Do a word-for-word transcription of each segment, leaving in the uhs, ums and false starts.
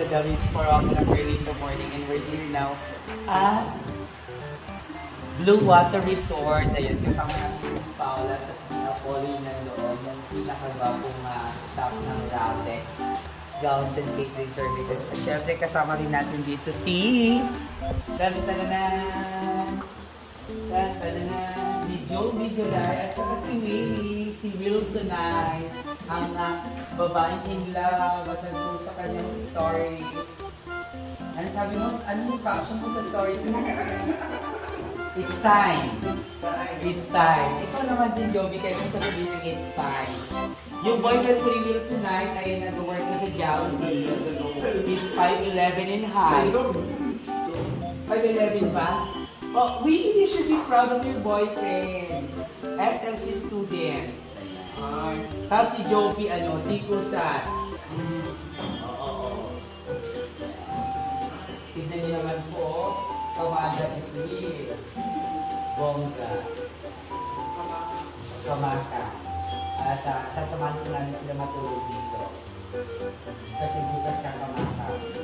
Madam. It's four o'clock early in the morning and we're here now at Blue Water Resort. Ayun, kasama natin si Paula at si Napoli nandoon, yung pinakagabong uh, staff ng Ratex Gowns and Catering Services. At syempre kasama rin natin dito si Tan-tananan! Tan-tananan! Si Joe Vigilay at saka si Willie, si Will tonight, ang uh, babaeng in love at nagpo sa kanyang stories. Ano sabi mo? Ano yung caption mo sa stories mo? It's time. It's time. Ikaw naman din, Joby, kaya kung sasabihin ng it's time. Yung boyfriend ko ni Will tonight ay nag-work na sa Jollibee. He's five eleven in height. five eleven ba? Oh, Willie, you should be proud of your boyfriend. S L C student. Nice. Tapos si Joby, ano, si Kusat. Mm. Oo, oo. Tignan niyo naman po, Kamada is real. Bongga. Kamaka. At uh, sasamahan ko namin sila matulog dito. Kasi bukas ka Kamaka.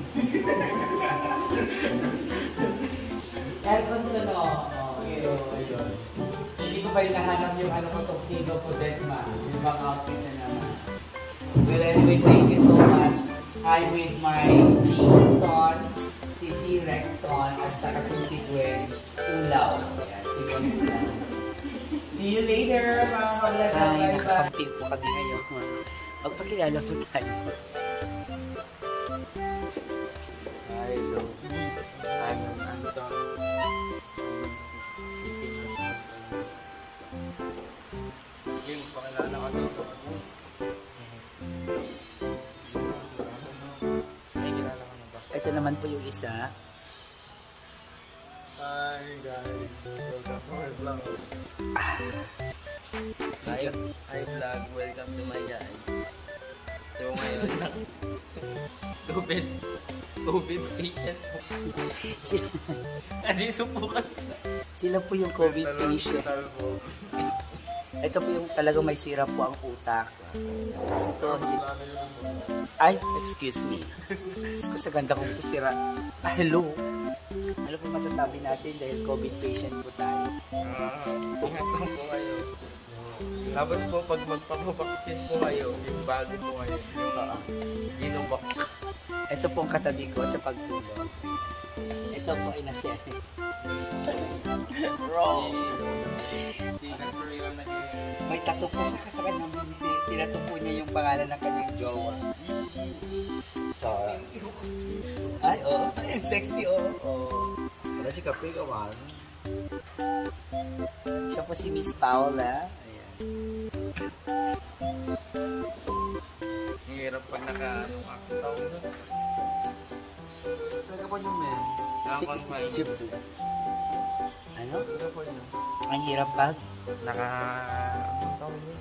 Aircon ko no. Oh, so, ayun. Hindi ko ba hinahanap yung ano ko, tuxedo ko, Detma. Yung bang outfit na naman. Well, anyway, thank you so much. I'm with my T-Ton, si T-Recton, at saka si Gwen Ulaw. Ayan, si Gwen Ulaw. See you later, mga kablog. Ay, nakakamping po kami ngayon. Magpakilala po tayo. Hello. I'm Anton. Game, pakilala ka dito. Ay, kilala ka na ba? Ito naman po yung isa. Hi guys, welcome to my vlog. Hi, hi vlog, welcome to my guys. So ngayon lang, COVID, COVID patient po. Sila, Adi, subukan sa... sila po yung COVID Mental patient. hospital po. Ito po yung talagang may sira po ang utak. Ito, Tapos namin yun po. ay, excuse me. Excuse, sa ganda kong po sira. Ah, hello. Ano po masasabi natin dahil COVID patient po tayo? Ah, ingat lang po kayo. Tapos po, pag magpapapaksin po kayo, yung bago po kayo, yung uh, Ginobak. Ito po ang katabi ko sa pagtulog. Ito po ay nasi. Wrong. Si Nagpuriwan na kayo. May tattoo po sa kasakan ng bibig. Tinato po niya yung pangalan ng kanyang jowa. Chara. Ay, oo. Oh, ay, sexy, oo. Oh, oh. Wala si Kapri Kawan. Siya po si Miss Paula. Ayan. Ang hirap pag naka-anong ako tao na. Talaga po yung men. Naka-confine. Si, si, ano? Talaga po yun. Ang hirap pag? Naka... Anong tawag yun?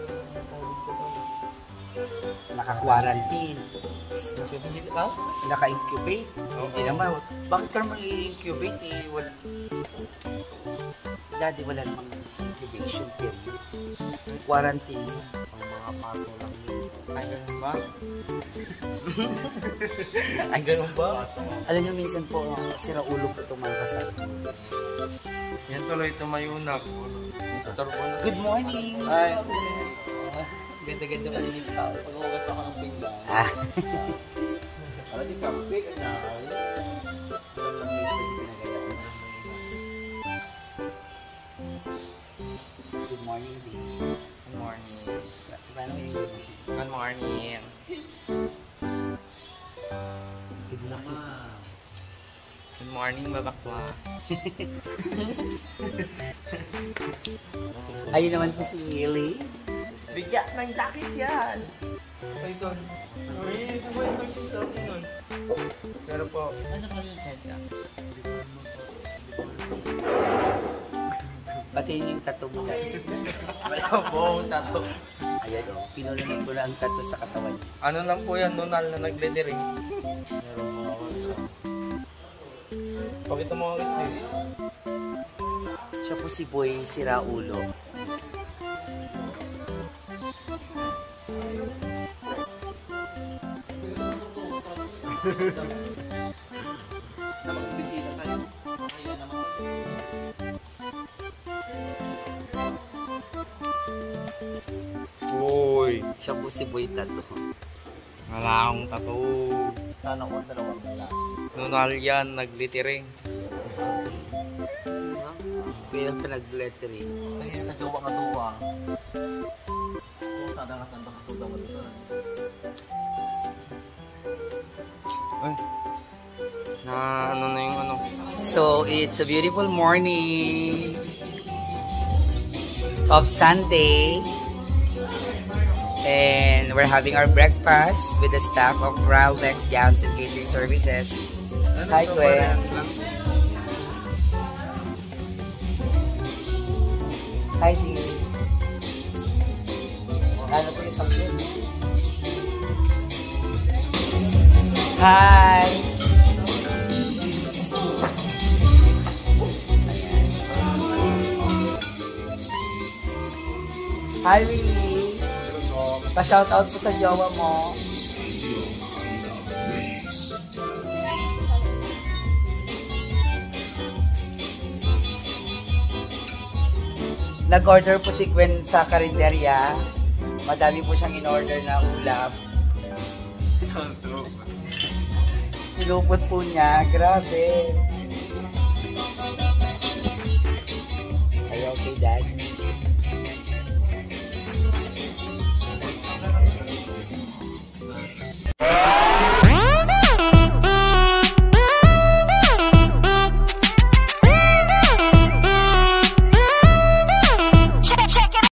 Naka-quarantine. Incubate ka? Naka-incubate. Oo. Hindi naman. Bakit ka naman i-incubate eh? Wala. Daddy, wala namang incubation period. Quarantine. Ang mga pato lang yun. Ay, ganun ba? Ay, ganun ba? Alam niyo, minsan po, sira ulo po itong mga kasal. Yan tuloy tumayunak. Mister ko na. Good morning! Ay. Ganda-ganda ka ni Miss Paul. Pag-ugat ako ng bigla. Ah. Para di Kapri ka na. Doon lang yung pinagaya ko na. Good morning, baby. Good morning. Paano yung good morning? Good morning. Good morning. Good morning, babakla. Ayun naman po si Millie. Bigyan ng jacket yan! Ay, doon. Ay, ito ba yung jacket sa akin nun? Pero po, ano ka yung siya? Pati yun yung tattoo mo dahil. Wala po akong tato. Ayan o, pinulunod ko na ang tattoo sa katawan niya. Ano lang po yan, nunal na nag-lettering. Meron mo ako siya. Pakita mo ako ito. Siya po si Boy Siraulo. Na magbisita tayo. Kaya naman. Uy, siya po si Boy Tato. Wala akong tattoo. Sana ko dalawang wala. Nunal yan, naglitering. Kaya pa nag-lettering. Kaya nagawa nga duwa. Kung sana nga saan ka suga mo dito. Ay. Na ano na yung ano. So, it's a beautiful morning of Sunday. And we're having our breakfast with the staff of Raldex Gowns and Catering Services. Hi, Gwen. Hi, dear. Ano po yung pag-in? Hi! Hi, Willie! Pa-shoutout po sa jowa mo. Nag-order po si Gwen sa karinderya. Madami po siyang in-order na ulam. Silupot po niya. Grabe. Are you okay, Dad?